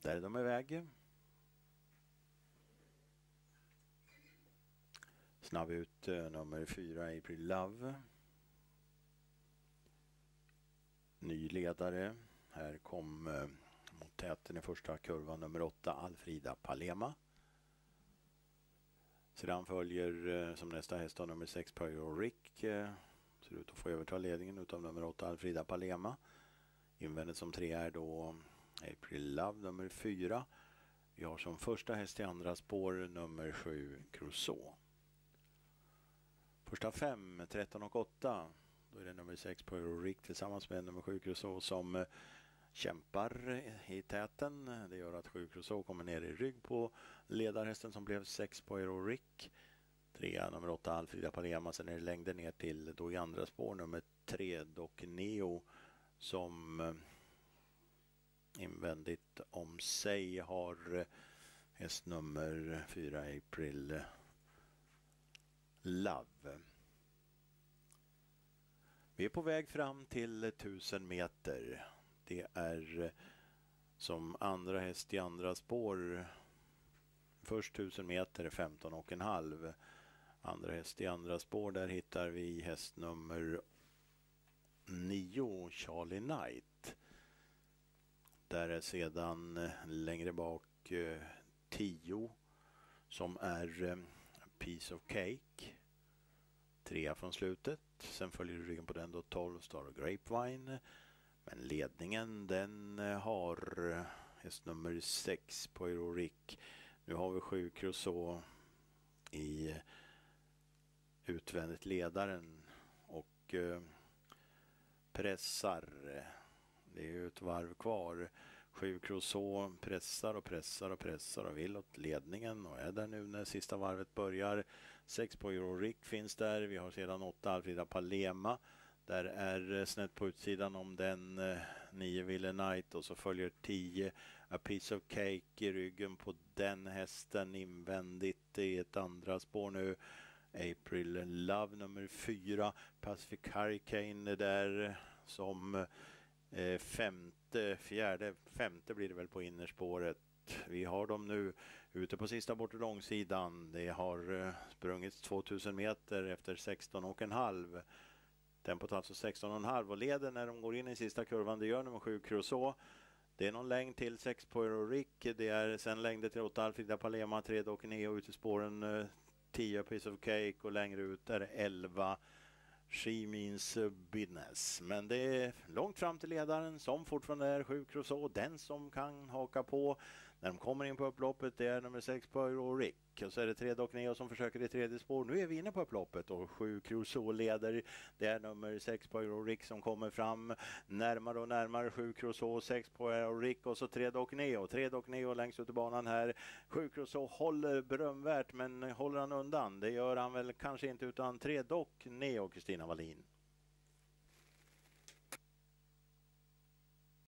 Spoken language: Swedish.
Där är de iväg. Snabb ut nummer 4 April Love. Ny ledare. Här kom mot täten i första kurvan nummer 8 Alfrida Palema. Sedan följer som nästa häst nummer 6 Pyro Rick. Ser ut att få överta ledningen utav nummer 8 Alfrida Palema. Invändet som 3 är då April Love nummer 4. Vi har som första häst i andra spår nummer 7 Crusoe. Första 5, 13 och 8. Då är det nummer 6 Pyro Rick tillsammans med nummer 7 Crusoe som kämpar i täten. Det gör att 7 Crusoe kommer ner i rygg på ledarhästen som blev 6 Pyro Rick. 3 nummer 8 Alfrida Palema. Sen är det längden ner till då i andra spår nummer 3 Doc Neo som invändigt om sig har häst nummer 4 April Love. Vi är på väg fram till 1000 meter. Det är som andra häst i andra spår. Först 1000 meter 15,5. Andra häst i andra spår, där hittar vi häst nummer 9 Charlie Knight. Där är sedan längre bak 10 som är Piece of Cake. 3 från slutet. Sen följer ryggen på den då 12 Star Grapevine. Men ledningen den har häst nummer 6 Pyro Rick. Nu har vi 7 Crusoe i utvändigt ledaren och pressar. Det är ju ett varv kvar. 7 Crusoe pressar och pressar och pressar och vill åt ledningen och är där nu när sista varvet börjar. 6 Pyro Rick finns där. Vi har sedan 8 Alfrida Palema. Där är snett på utsidan om den 9 Ville Knight och så följer 10 A Piece of Cake i ryggen på den hästen invändigt i ett andra spår nu. April Love nummer 4 Pacific Hurricane där som femte blir det väl på innerspåret. Vi har dem nu ute på sista bort och långsidan. Det har sprungits 2000 meter efter 16,5. Tempot alltså 16,5 och leder när de går in i sista kurvan. Det gör nummer 7 Crusoe. Det är någon längd till 6 Pyro Rick. Det är sen längder till 8 Alfrida Palema, 3 Doc Neo ut i spåren, 10 Piece of Cake och längre ut är det 11 She Means Business. Men det är långt fram till ledaren som fortfarande är 7 Crusoe. Den som kan haka på när de kommer in på upploppet det är nummer 6 Pyro Rick. Och så är det 3 Doc Neo som försöker i tredje spår. Nu är vi inne på upploppet och 7 Crusoe leder. Det är nummer 6 Pyro Rick som kommer fram närmare och närmare 7 Crusoe, 6 Pyro Rick och så 3 Doc Neo. 3 Doc Neo längst ut i banan här. 7 Crusoe håller berömvärt men håller han undan. Det gör han väl kanske inte utan 3 Doc Neo, Kristina Wallin.